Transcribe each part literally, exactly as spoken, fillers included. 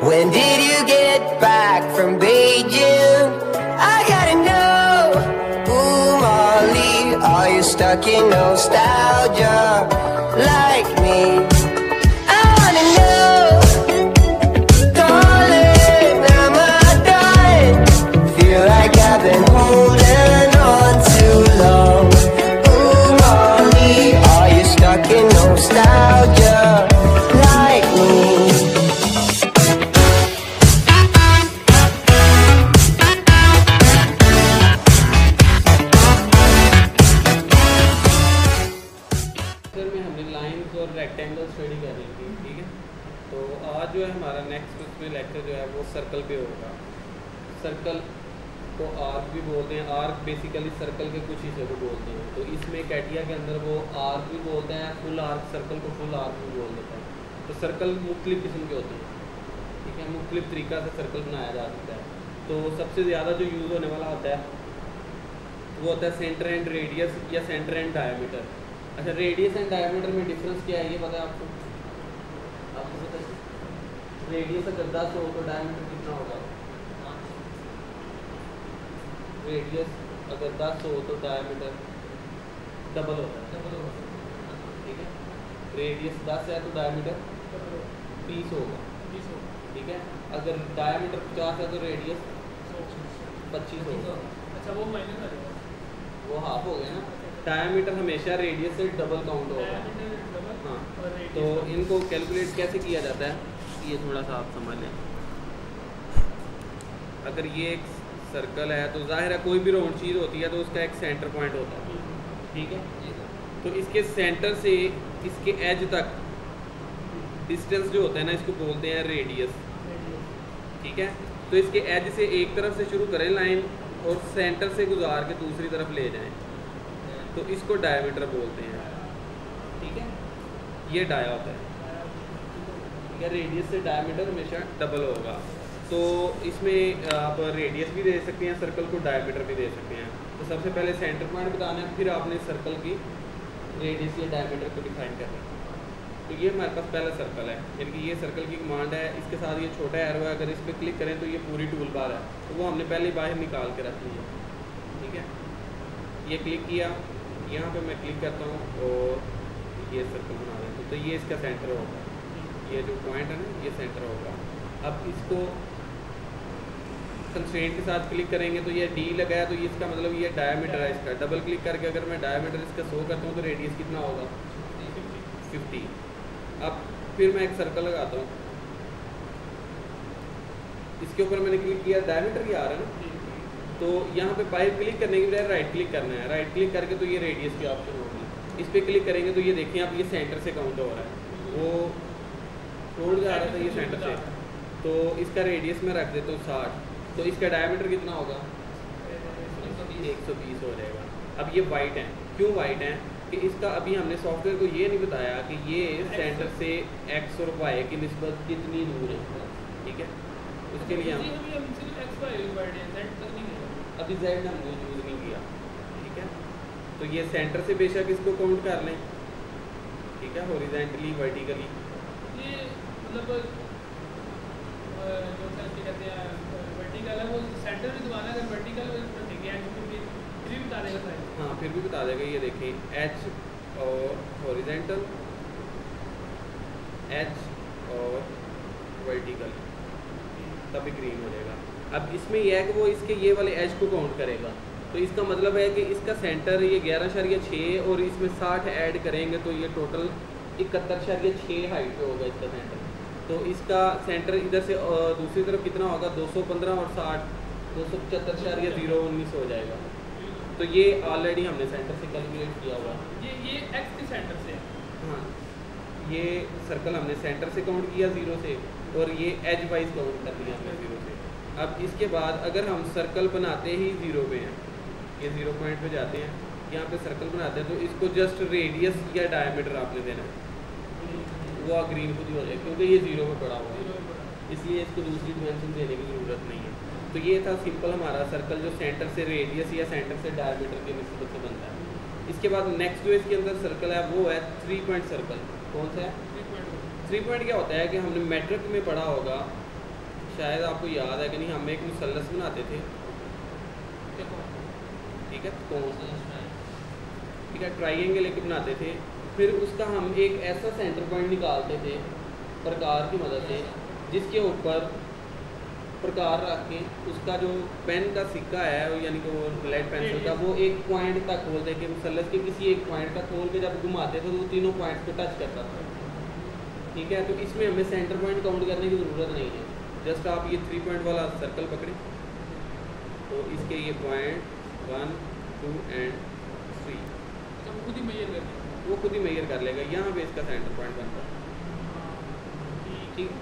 When did you get back from Beijing? I gotta know. Ooh, Molly, are you stuck in nostalgia like me? I wanna know. Darling, am I done? Feel like I've been holding on too long. Ooh, Molly, are you stuck in nostalgia like me? Rectangle study कर रही थी, ठीक है। तो आज जो है हमारा नेक्स्ट उसमें लेक्चर जो है वो सर्कल पे होगा। सर्कल को आर्क भी बोलते हैं। आर्क बेसिकली सर्कल के कुछ हिस्से को बोलते हैं। तो इसमें कैटिया के अंदर वो आर्क भी बोलते हैं, फुल आर्क, सर्कल को फुल आर्क भी बोल देते हैं। तो सर्कल मुख्तलिफ किस्म के होते हैं, ठीक है। मुख्तलिफ तरीक़ा से सर्कल बनाया जा सकता है। तो सबसे ज़्यादा जो यूज़ होने वाला होता है वो होता है सेंटर एंड रेडियस या सेंटर एंड डायमीटर। अच्छा, रेडियस एंड डायमीटर में डिफरेंस क्या है ये पता है आपको? आपको पता है रेडियस अगर दस हो तो डायमीटर कितना होगा? रेडियस अगर दस हो तो डायमीटर डबल होता है, डबल होगा, ठीक है। रेडियस दस है तो डायमीटर बीस होगा, ठीक है। अगर डायमीटर पचास है तो रेडियस पच्चीस होगा। अच्छा, वो माइनस आ जाएगा, वो हाफ हो गया ना। डायमीटर हमेशा रेडियस से डबल काउंट होगा। हाँ, तो इनको कैलकुलेट कैसे किया जाता है ये थोड़ा सा आप समझ लें। अगर ये एक सर्कल है तो जाहिर है कोई भी राउंड चीज़ होती है तो उसका एक सेंटर पॉइंट होता है, ठीक है। तो इसके सेंटर से इसके एज तक डिस्टेंस जो होता है ना इसको बोलते हैं रेडियस, ठीक है। तो इसके एज से एक तरफ से शुरू करें लाइन और सेंटर से गुजार के दूसरी तरफ ले जाएं तो इसको डायमीटर बोलते हैं, ठीक है। ये डाया होता है, ठीक है। रेडियस से डायमीटर हमेशा डबल होगा। तो इसमें आप रेडियस भी दे सकते हैं, सर्कल को डायमीटर भी दे सकते हैं। तो सबसे पहले सेंटर पॉइंट बताना है, फिर आपने सर्कल की रेडियस या डायमीटर को डिफाइन करना है। तो ये हमारे पास पहला सर्कल है, यानी कि ये सर्कल की कमांड है। इसके साथ ये छोटा एरो है, अगर इस पर क्लिक करें तो ये पूरी टूल बार है, तो वो हमने पहले बाहर निकाल के रखनी है, ठीक है। ये क्लिक किया, यहाँ पे मैं क्लिक करता हूँ और ये सर्कल बना देता हूँ। तो ये इसका सेंटर होगा, ये जो पॉइंट है ना ये सेंटर होगा। अब इसको कंस्ट्रेंट के साथ क्लिक करेंगे तो ये डी लगाया, तो ये इसका मतलब ये डायमीटर है इसका। डबल क्लिक करके अगर मैं डायमीटर इसका शो करता हूँ तो रेडियस कितना होगा? फिफ्टी। अब फिर मैं एक सर्कल लगाता हूँ, इसके ऊपर मैंने क्लिक किया, डायमीटर ही आ रहा है ना। तो यहाँ पे बाहर क्लिक करने के बजाय राइट क्लिक करना है। राइट क्लिक करके तो ये रेडियस की ऑप्शन होगी, इस पर क्लिक करेंगे तो ये देखिए आप ये सेंटर से काउंट हो रहा है, वो छोड़ जा रहा था ये सेंटर से। तो इसका रेडियस में रख देता हूँ साठ, तो इसका डायमीटर कितना होगा? एक सौ बीस हो जाएगा। अब ये वाइट है, क्यों वाइट है कि इसका अभी हमने सॉफ्टवेयर को ये नहीं बताया कि ये सेंटर से एक्स और वाई की निस्बत कितनी दूर है, ठीक है। उसके लिए हम अभी जेड हमने यूज़ नहीं किया, ठीक है। तो ये सेंटर से बेशक इसको काउंट कर लें, ठीक है, हॉरिजॉन्टली वर्टिकली। ये मतलब जो कहते हैं वर्टिकल है वो सेंटर में दबाना, अगर वर्टिकल ठीक है फिर भी बता देगा साइड। हाँ, फिर भी बता देगा। ये देखें एच और हॉरिजॉन्टल, एच और वर्टिकल, तभी ग्रीन हो जाएगा। अब इसमें यह है कि वो इसके ये वाले एज को काउंट करेगा। तो इसका मतलब है कि इसका सेंटर ये ग्यारह शरिया छः और इसमें साठ ऐड करेंगे तो ये टोटल इकहत्तर शरिया छः हाइट पे होगा इसका सेंटर। तो इसका सेंटर इधर से दूसरी तरफ कितना होगा? दो सौ पंद्रह और साठ, दो सौ पचहत्तर शरिया जीरो उन्नीस हो जाएगा। तो ये ऑलरेडी हमने सेंटर से कैलकुलेट किया हुआ। ये ये एक्स के सेंटर से, हाँ, ये सर्कल हमने सेंटर से काउंट किया ज़ीरो से, और ये एज वाइज काउंट कर दिया हमने ज़ीरो से। अब इसके बाद अगर हम सर्कल बनाते ही ज़ीरो पे हैं, ये ज़ीरो पॉइंट पे जाते हैं, यहाँ पे सर्कल बनाते हैं, तो इसको जस्ट रेडियस या डायमीटर आपने देना है, वो ग्रीन खुद ही हो जाए क्योंकि ये ज़ीरो पे पड़ा हुआ है, इसलिए इसको दूसरी डिमेंशन देने की ज़रूरत नहीं है। तो ये था सिंपल हमारा सर्कल जो सेंटर से रेडियस या सेंटर से डायमीटर की निस्बत से बनता है। इसके बाद नेक्स्ट जो इसके अंदर सर्कल है वो है थ्री पॉइंट सर्कल। कौन सा है? थ्री पॉइंट क्या होता है कि हमने मैट्रिक में पढ़ा होगा शायद आपको याद है कि नहीं, हम एक मुसल्लस बनाते थे, ठीक है, कौन ठीक है, ट्राइंगल एक बनाते थे, फिर उसका हम एक ऐसा सेंटर पॉइंट निकालते थे प्रकार की मदद से, जिसके ऊपर प्रकार रख के उसका जो पेन का सिक्का है यानी कि वो लेड पेंसिल का, वो एक पॉइंट तक खोल दे के मुसल्लस के किसी एक पॉइंट तक खोल के जब घुमाते थे तो वो तीनों पॉइंट्स को टच करता था, ठीक है। तो इसमें हमें सेंटर पॉइंट काउंट करने की ज़रूरत नहीं है, जस्ट आप ये थ्री पॉइंट वाला सर्कल पकड़ें तो इसके ये point one two and three खुद ही मेजर कर वो खुद ही मेजर कर लेगा, यहाँ पे इसका सेंटर पॉइंट बनता है, ठीक।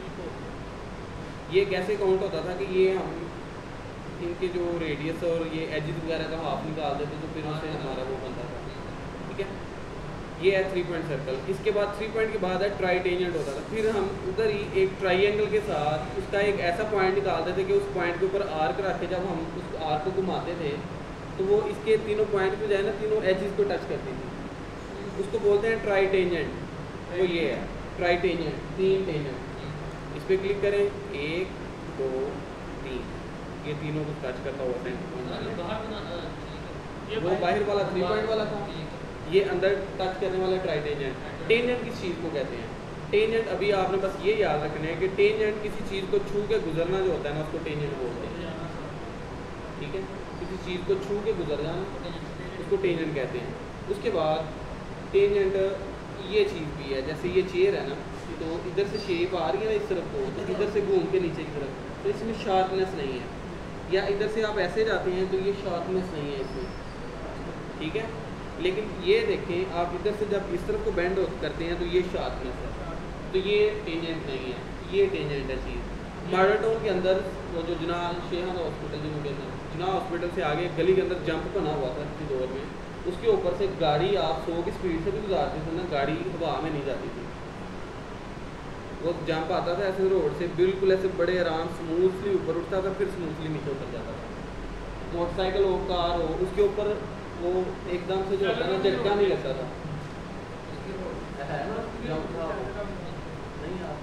ये कैसे काउंट होता था कि ये हम इनके जो रेडियस और ये एजेस वगैरह का हाफ निकाल देते तो फिर उससे हमारा वो बनता था, ठीक है। ये है थ्री पॉइंट सर्कल। इसके बाद थ्री पॉइंट के बाद है ट्राई टेंजेंट होता था, फिर हम उधर ही एक ट्राइंगल के साथ उसका एक ऐसा पॉइंट निकालते थे कि उस पॉइंट के ऊपर आर्क रख के जब हम उस आर्क को घुमाते थे तो वो इसके तीनों पॉइंट पे जो है ना तीनों एजेस को टच करती थी, उसको बोलते हैं ट्राई टेंजेंट। वो ये है ट्राई टेंजेंट, तीन टेंजेंट। इस पर क्लिक करें, एक दो तीन, ये तीनों को टच करता हुआ सेंटर, वो बाहर वाला थ्री पॉइंट वाला था, ये अंदर टच करने वाला ट्राई टेंजेंट। टेंजेंट किस चीज़ को कहते हैं? टेंजेंट अभी आपने बस ये याद रखना है कि टेंजेंट किसी चीज़ को छू के गुजरना जो होता है ना उसको टेंजेंट बोलते हैं, ठीक है। किसी चीज़ को छू के गुजर जाना उसको टेंजेंट कहते हैं। उसके बाद टेंजेंट ये चीज़ भी है, जैसे ये चेयर है ना, तो इधर से शेप आ रही है ना इस तरफ को, तो इधर से घूम के नीचे की तरफ, तो इसमें शार्पनेस नहीं है, या इधर से आप ऐसे जाते हैं तो ये शार्पनेस नहीं है इसमें, ठीक है। लेकिन ये देखें आप इधर से जब इस तरफ को बेंड करते हैं तो ये शार्पनेस है, तो ये टेंजेंट नहीं है, ये टेंजेंट है चीज़। मॉडल टाउन के अंदर वो जो जना शेहान हॉस्पिटल जो के अंदर जना हॉस्पिटल से आगे गली के अंदर जंप बना हुआ था किसी दौर में, उसके ऊपर से गाड़ी आप सौ की स्पीड से भी गुजारते थे ना, गाड़ी हवा में नहीं जाती थी, वो जंप आता था ऐसे रोड से बिल्कुल ऐसे बड़े आराम स्मूथली ऊपर उठता था, फिर स्मूथली नीचे उतर जाता था। मोटरसाइकिल हो, कार हो, उसके ऊपर वो एकदम से जो होता है ना झटका नहीं लगता था, है ना जंप था नहीं आप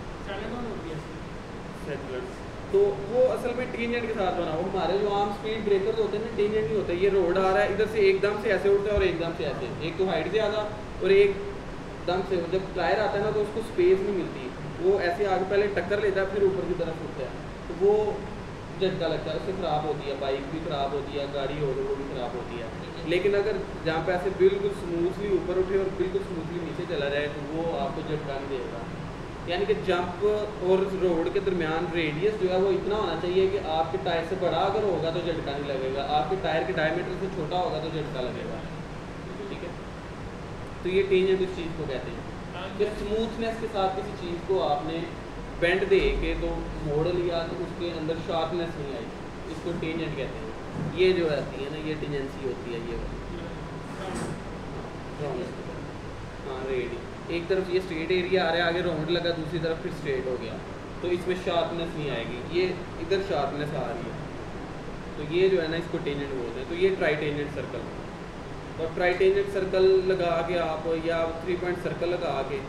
तो वो असल में टेंजेंट के साथ बना। वो हमारे जो आम स्पीड ब्रेकर होते हैं ना टेंजेंट नहीं होते, ये रोड आ रहा है इधर से एकदम से ऐसे उठता है और एकदम से ऐसे, एक तो हाइट से ज़्यादा और एक दम से जब टायर आता है ना तो उसको स्पेस नहीं मिलती, वो ऐसे आगे पहले टक्कर लेता है फिर ऊपर की तरफ उठता है, तो वो झटका लगता है, उससे ख़राब होती है, बाइक भी ख़राब होती है, गाड़ी हो तो वो भी ख़राब होती है। लेकिन अगर जहाँ पे ऐसे बिल्कुल स्मूथली ऊपर उठे और बिल्कुल स्मूथली नीचे चला जाए तो वो आपको झटका नहीं देगा। यानी कि जंप और रोड के दरमियान रेडियस जो है वो इतना होना चाहिए कि आपके टायर से बड़ा अगर होगा तो झटका नहीं लगेगा, आपके टायर के डायमीटर से छोटा होगा तो झटका लगेगा, ठीक है। तो ये टेंजेंट इस चीज़ को कहते हैं। तो स्मूथनेस के साथ किसी चीज़ को आपने बेंड दे के तो मोड़ लिया तो उसके अंदर शार्पनेस नहीं आई, इसको टेंजेंट कहते हैं। ये जो आती है ना ये टेंजेंसी होती है, ये हाँ रेड, एक तरफ ये स्ट्रेट एरिया आ रहा है, आगे राउंड लगा, दूसरी तरफ फिर स्ट्रेट हो गया, तो इसमें शार्पनेस नहीं आएगी, ये इधर शार्पनेस आ रही है, तो ये जो है ना इसको टेंजेंट बोलते हैं। तो ये ट्राई टेंजेंट सर्कल, और ट्राई टेंजेंट सर्कल लगा के आप या थ्री पॉइंट सर्कल लगा के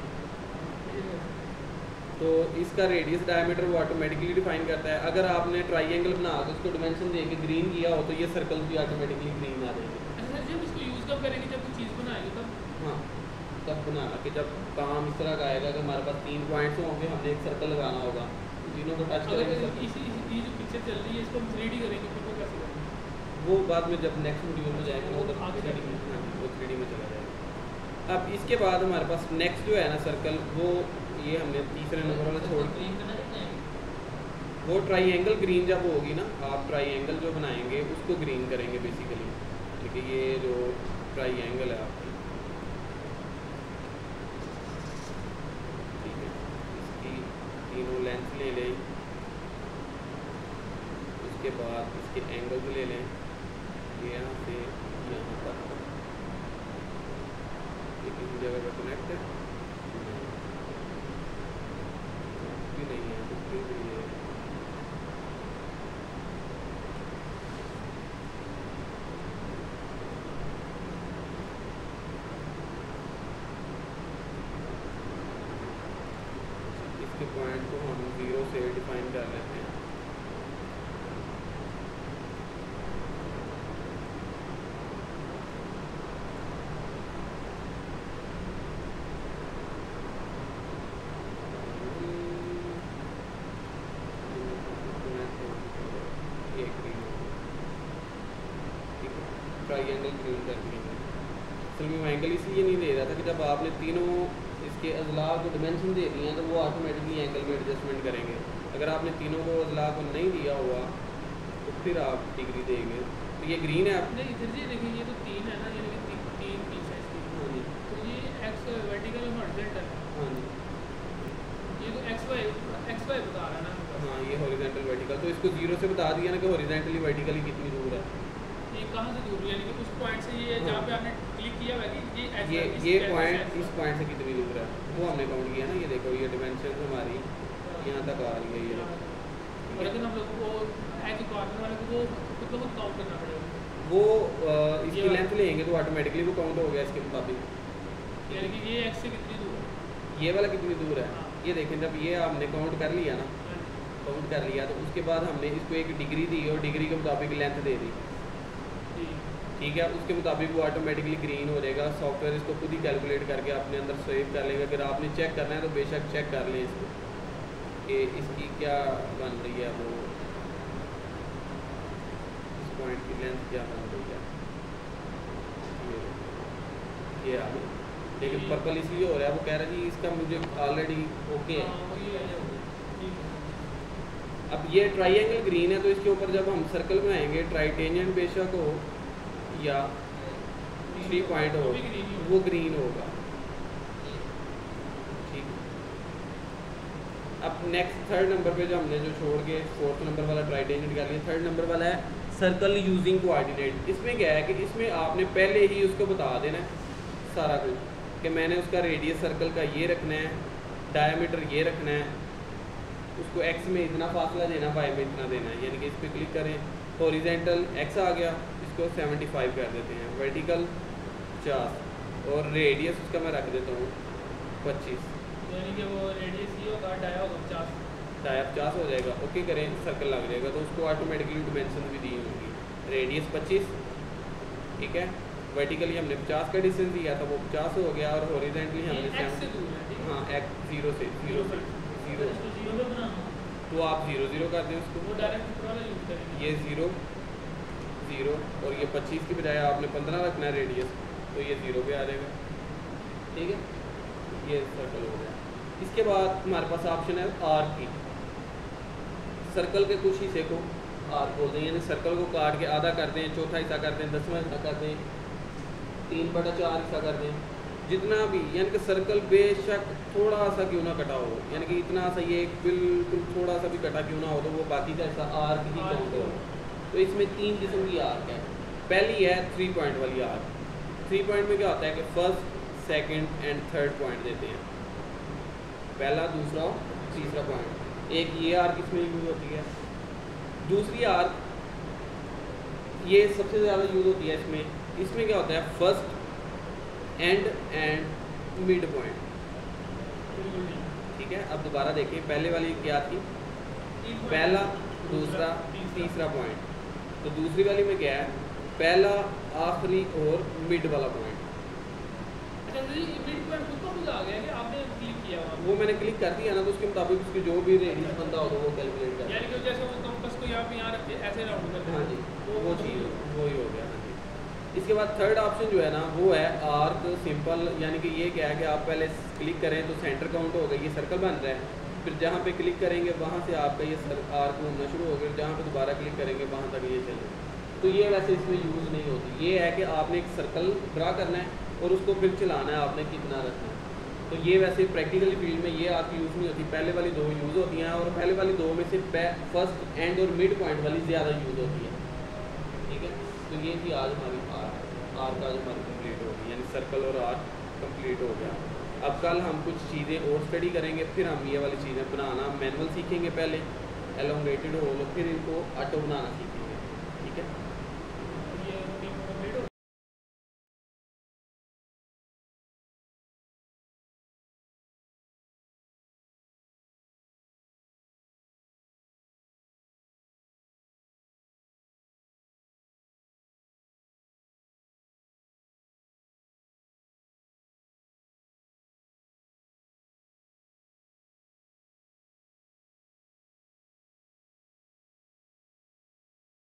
तो इसका रेडियस डायमीटर वो ऑटोमेटिकली डिफाइन करता है। अगर आपने ट्राइंगल बना के उसको डिमेंशन दे के ग्रीन किया हो तो ये सर्कल भी ऑटोमेटिकली ग्रीन आ जाएगी। अच्छा जब इसको यूज़ कब करेंगे, जब कोई चीज़ बनाएंगे तब? हाँ तब बनाना कि जब काम इस तरह का आएगा कि हमारे पास तीन पॉइंट्स होंगे, हमने एक सर्कल लगाना होगा, तीनों को टच करेंगे। इसी ये जो पिक्चर चल रही है इसको हम थ्री डी करेंगे फिर वो कैसे करेंगे? वो बाद में जब नेक्स्ट वीडियो में जाएगा ना उधर थ्री डी में, हाँ वो थ्री डी में चला जाएगा। अब इसके बाद हमारे पास नेक्स्ट जो है ना सर्कल, वो ये हमने तीसरे नंबर वाला छोड़ दिया, वो ट्राइंगल ग्रीन जब होगी ना, आप ट्राइंगल जो बनाएंगे उसको ग्रीन करेंगे बेसिकली, ठीक है। ये जो ट्राइंगल है आपकी, ठीक है, इसकी तीनों लेंथ ले लें, उसके बाद इसके एंगल्स ले लें, यहाँ से यहाँ तक एक ही जगह पर कनेक्ट है नहीं है, तो फिर भी है इसके पॉइंट को हम ज़ीरो से डिफाइन कर लेते हैं। ट्राइंगल ग्रीन कर दिया। असल में वो एंगल इसलिए नहीं दे रहा था कि जब आपने तीनों इसके अजला को डिमेंशन दे दिए हैं तो वो ऑटोमेटिकली एंगल में एडजस्टमेंट करेंगे। अगर आपने तीनों को अजला को नहीं दिया हुआ तो फिर आप डिग्री देंगे। तो ये ग्रीन है आप नहीं इधर जी देखिए, ये तो तीन है ना, यानी कि ती, तीन पीस है इसकी। हाँ जी, तो ये एक्स वर्टिकल और हॉरिजॉन्टल है। हाँ जी, ये तो एक्स वाई एक्स वाई बता रहा है ना हमें बस। हाँ ये हॉरिजॉन्टल वर्टिकल। तो इसको जीरो से बता दिया ना कि हॉरिजॉन्टली वर्टिकली कितनी दूर है। ये कहाँ से दूर है, यानी कि उस पॉइंट से ये जहाँ पे आपने क्लिक किया हुआ है कि ये ये इस ये कैसे पॉइंट से- इस पॉइंट से कितनी दूर है वो हमने काउंट किया ना। ये देखो ये डिमेंशन हमारी यहाँ तक आ रही है ये। और लेकिन हम लोग को एज कॉर्नर वाले को वो खुद ब खुद काउंट करना पड़ेगा। वो अ, इसकी ये- लेंथ लेंगे तो ऑटोमेटिकली वो काउंट हो गया इसके मुताबिक। यानी कि ये एक्स से कितनी दूर है। ये वाला कितनी दूर है ये देखें। जब ये हमने काउंट कर लिया ना, काउंट कर लिया तो उसके बाद हमने इसको एक डिग्री दी और डिग्री के मुताबिक लेंथ दे दी। जी ठीक है, उसके मुताबिक वो ऑटोमेटिकली ग्रीन हो जाएगा। सॉफ्टवेयर इसको खुद ही कैलकुलेट करके अपने अंदर सेव कर लेगा। अगर आपने चेक करना है तो बेशक चेक कर लें इसको कि इसकी क्या बन रही है, वो इस पॉइंट की लेंथ क्या बन रही है। ये ये आ गई, लेकिन पर्पल इसलिए हो रहा है वो कह रहा है जी इसका मुझे ऑलरेडी ओके है। हाँ, वो ये है, ठीक है। अब ये ट्राइंगल ग्रीन है तो इसके ऊपर जब हम सर्कल बनाएंगे ट्राइटेंजेंट बेशक हो या थ्री पॉइंट हो वो भी green ही होगा। वो ग्रीन होगा। ठीक, अब नेक्स्ट थर्ड नंबर पे जो हमने जो छोड़ के फोर्थ नंबर वाला ट्राइटेंजेंट कर लिया, थर्ड नंबर वाला है सर्कल यूजिंग कोऑर्डिनेट। इसमें क्या है कि इसमें आपने पहले ही उसको बता देना है सारा कुछ कि मैंने उसका रेडियस सर्कल का ये रखना है, डायमीटर ये रखना है, उसको एक्स में इतना फासला देना, वाई में इतना देना है। यानी कि इस पर क्लिक करें, हॉरिजॉन्टल एक्स आ गया, इसको सेवेंटी फाइव कर देते हैं, वर्टिकल पचास और रेडियस उसका मैं रख देता हूँ पच्चीस। यानी कि वो रेडियस ये होगा, डाया होगा पचास। डाया पचास हो जाएगा। ओके करें, सर्कल लग जाएगा तो उसको ऑटोमेटिकली डिमेंशन भी दी होंगी। रेडियस पच्चीस, ठीक है। वर्टिकली हमने पचास का डिस्टेंस दिया था वो पचास हो गया और हॉरिजॉन्टली हमने ये एक्स से सेवन दूर है, ठीक है। हाँ एक्स जीरो से जीरो से जीरो इसको जीरो पे बनाना, तो आप जीरो जीरो कर दें वो उसको। डायरेक्ट ऊपर वाला यूज करेंगे। ये ज़ीरो ज़ीरो और ये पच्चीस की बजाय आपने पंद्रह रखना है रेडियस, तो ये ज़ीरो पे आ जाएगा। ठीक है, ये सर्कल हो गया। इसके बाद हमारे पास ऑप्शन है आर्क की। सर्कल के कुछ हिस्से को आर्क बोलते हैं, यानी सर्कल को काट के आधा कर दें, चौथा हिस्सा कर दें, दसवां हिस्सा कर दें, तीन बटा चार हिस्सा कर दें, जितना भी। यानी कि सर्कल बेशक थोड़ा सा क्यों ना कटा हो, यानी कि इतना सा ये बिल्कुल थोड़ा सा भी कटा क्यों ना हो, तो वो बाकी का हिस्सा आर्क ही काउंट हो। तो इसमें तीन किस्म की आर्क है। पहली है थ्री पॉइंट वाली आर्क। थ्री पॉइंट में क्या होता है कि first, second and third point देते हैं, पहला, दूसरा और तीसरा पॉइंट। एक ये आर्क इसमें यूज़ होती है। दूसरी आर्क ये सबसे ज़्यादा यूज़ होती है इसमें। इसमें क्या होता है first, end and mid point. ठीक है, अब दोबारा देखिए, पहले वाली क्या थी, पहला, दूसरा, तीसरा पॉइंट। तो दूसरी वाली में क्या है, पहला, आखिरी और मिड वाला पॉइंट। अच्छा जी, मिड पॉइंट खुद को खुद आ गया कि आपने क्लिक किया वहाँ? वो मैंने क्लिक कर दिया ना, तो उसके मुताबिक उसकी जो भी रेडियस बनता होगा वो कैलकुलेट कर। यानी कि जैसे वो कंपास को यहाँ पे यहाँ रख के ऐसे राउंड करते हाँ हैं। जी, वो चीज़ वही हो गया। हाँ जी, इसके बाद थर्ड ऑप्शन जो है ना वो है आर्क सिंपल। यानी कि ये क्या है कि आप पहले क्लिक करें तो सेंटर काउंट होगा, ये सर्कल बन रहा है, फिर जहाँ पे क्लिक करेंगे वहाँ से आपका ये सर आर्क घूमना शुरू हो गया, जहाँ पे दोबारा क्लिक करेंगे वहाँ तक ये चले। तो ये वैसे इसमें यूज़ नहीं होती। ये है कि आपने एक सर्कल ड्रा करना है और उसको फिर चलाना है आपने कितना रखना है। तो ये वैसे प्रैक्टिकल फील्ड में ये आपकी यूज़ नहीं होती। पहले वाली दो यूज़ होती हैं और पहले वाली दो में से फर्स्ट, एंड और मिड पॉइंट वाली ज़्यादा यूज़ होती है। ठीक है, तो ये थी आज हमारी आर्क। आर्क आज हमारी कंप्लीट हो गई, यानी सर्कल और आर्क कंप्लीट हो गया। अब कल हम कुछ चीज़ें और स्टडी करेंगे, फिर हम ये वाली चीज़ें बनाना मैनुअल सीखेंगे, पहले एलोंगेटेड होल, फिर इनको ऑटो बनाना सीखेंगे।